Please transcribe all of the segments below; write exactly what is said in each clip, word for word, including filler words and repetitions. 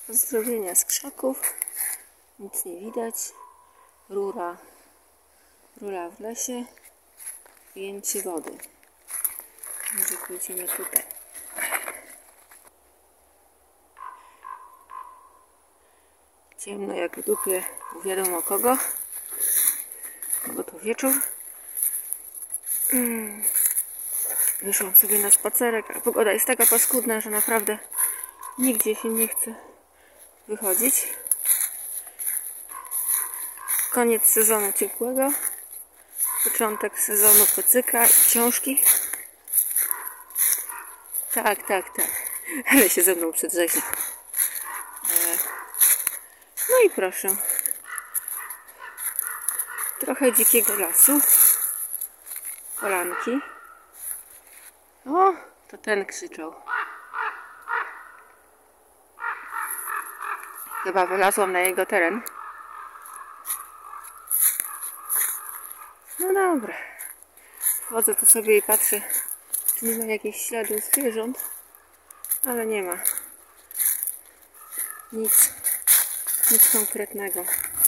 Pozdrowienia z krzaków. Nic nie widać. Rura. Rura w lesie. Wyjęcie wody. Może pójdziemy tutaj. Ciemno jak w dupie u wiadomo kogo. Bo to wieczór. Hmm. Wyszłam sobie na spacerek, a pogoda jest taka paskudna, że naprawdę nigdzie się nie chce wychodzić. Koniec sezonu ciepłego. Początek sezonu kocyka i książki. Tak, tak, tak. Ale się ze mną przedrzeźnia. No i proszę. Trochę dzikiego lasu. Polanki. O, to ten krzyczał. Chyba wylazłam na jego teren. No dobra. Wchodzę tu sobie i patrzę, czy nie ma jakichś śladów zwierząt. Ale nie ma. Nic. Nic konkretnego.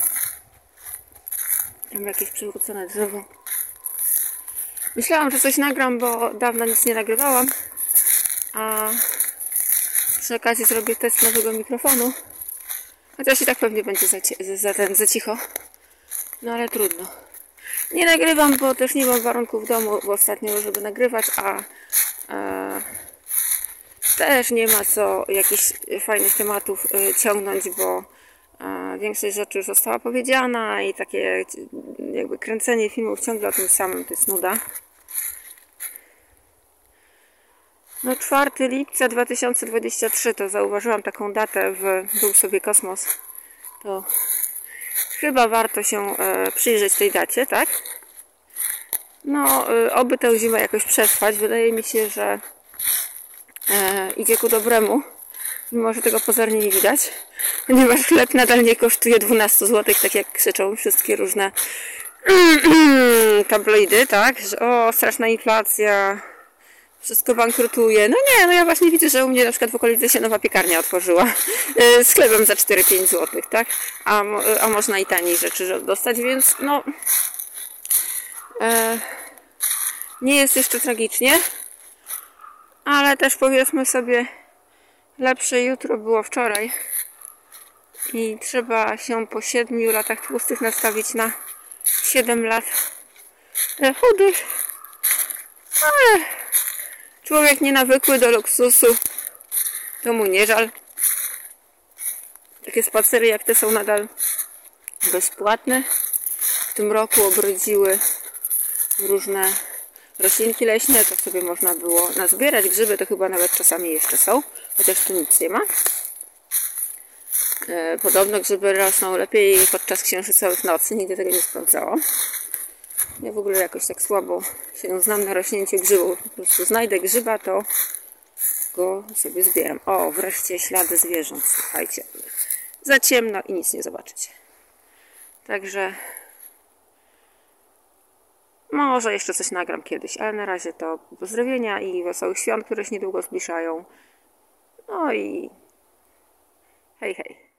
Tam jakieś przewrócone drzewo. Myślałam, że coś nagram, bo dawno nic nie nagrywałam. A przy okazji zrobię test nowego mikrofonu. Chociaż i tak pewnie będzie za, za, ten, za cicho. No ale trudno. Nie nagrywam, bo też nie mam warunków w domu ostatnio, żeby nagrywać, a e, też nie ma co jakichś fajnych tematów e, ciągnąć, bo e, większość rzeczy już została powiedziana i takie jakby kręcenie filmów ciągle o tym samym to jest nuda. No czwartego lipca dwa tysiące dwudziestego trzeciego to zauważyłam taką datę w Był sobie kosmos. To chyba warto się e, przyjrzeć tej dacie, tak? No, e, oby tę zimę jakoś przetrwać. Wydaje mi się, że e, idzie ku dobremu. Mimo, że tego pozornie nie widać. Ponieważ chleb nadal nie kosztuje dwanaście złotych, tak jak krzyczą wszystkie różne tabloidy, tak? Że o, straszna inflacja. Wszystko bankrutuje. No nie, no ja właśnie widzę, że u mnie na przykład w okolicy się nowa piekarnia otworzyła z chlebem za cztery pięć złotych, tak? A, a można i taniej rzeczy dostać, więc no e, nie jest jeszcze tragicznie, ale też powiedzmy sobie, lepsze jutro było wczoraj i trzeba się po siedmiu latach tłustych nastawić na siedem lat chudych, ale człowiek nienawykły do luksusu, to mu nie żal. Takie spacery jak te są nadal bezpłatne. W tym roku obrodziły różne roślinki leśne, to sobie można było nazbierać. Grzyby to chyba nawet czasami jeszcze są, chociaż tu nic nie ma. Podobno grzyby rosną lepiej podczas księżycowych nocy, nigdy tego nie sprawdzałam. Ja w ogóle jakoś tak słabo się znam na rośnięciu grzybów. Po prostu znajdę grzyba, to go sobie zbieram. O, wreszcie ślady zwierząt. Słuchajcie, za ciemno i nic nie zobaczycie. Także może jeszcze coś nagram kiedyś, ale na razie to pozdrowienia i wesołych świąt, które się niedługo zbliżają. No i hej, hej.